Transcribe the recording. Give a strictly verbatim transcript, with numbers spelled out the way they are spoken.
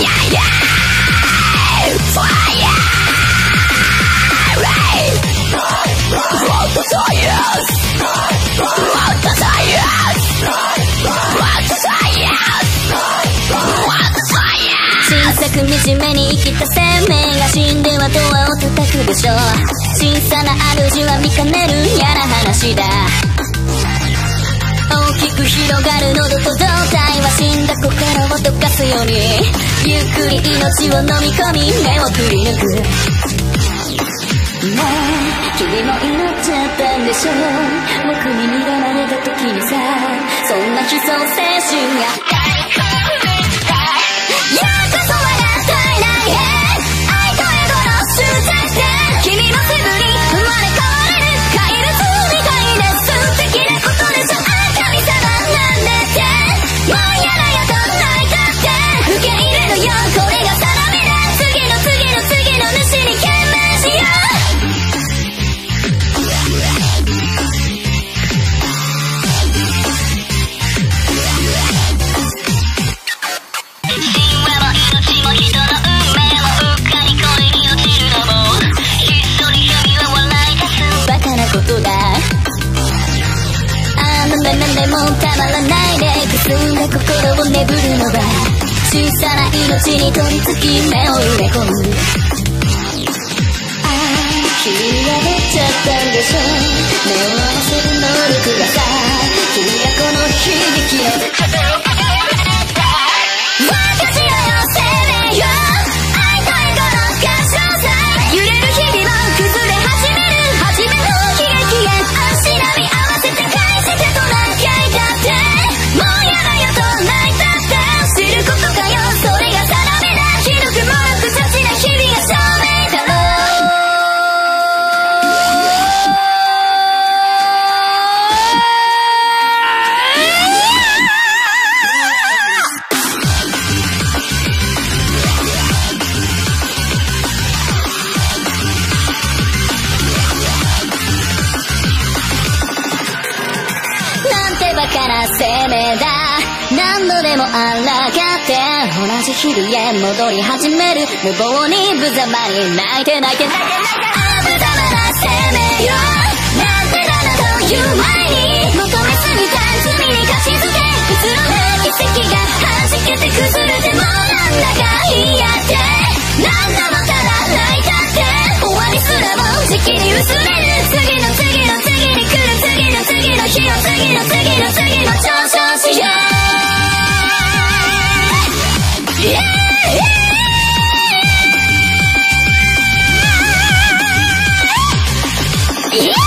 小さく惨めに生きた生命が死んではドアを叩くでしょう。小さな主は見かねる嫌な話だ。大きく広がる喉と胴体は死んだ心を溶かすようにゆっくり命を飲み込み目をくり抜く。ねえ君も祈っちゃったんでしょ。僕に睨まれた時にさ、そんな悲壮精神がでもたまらないでくすんだ心を眠るのは小さな命に取り付き目を埋め込む。ああ君は出ちゃったんでしょ。目を合わせる能力がさ、君がこの悲劇を分かち合うよ生命よ。愛とエゴの合唱さ、揺れる日々も崩れ始める初めの悲劇へ足並み合わせて返してとなもうやだよと泣いたって知ることかよ。それが定めだ。ひどくもなくちゃちな日々が証明だろなんてバカな生命だ。何度でもあらがって同じ日々へ戻り始める。無謀に無様に泣いて泣いて泣いて泣いてあぶざまな生命よ。なんてだなという前に求めすぎた罪に貸し付け普通の奇跡が弾けて崩れてもなんだか嫌で何度もただ泣いたって終わりすらも時期に薄れる。次の次の次に来る次の次の日の次の次の次の上昇しよう。Yeah, yeah. Yeah.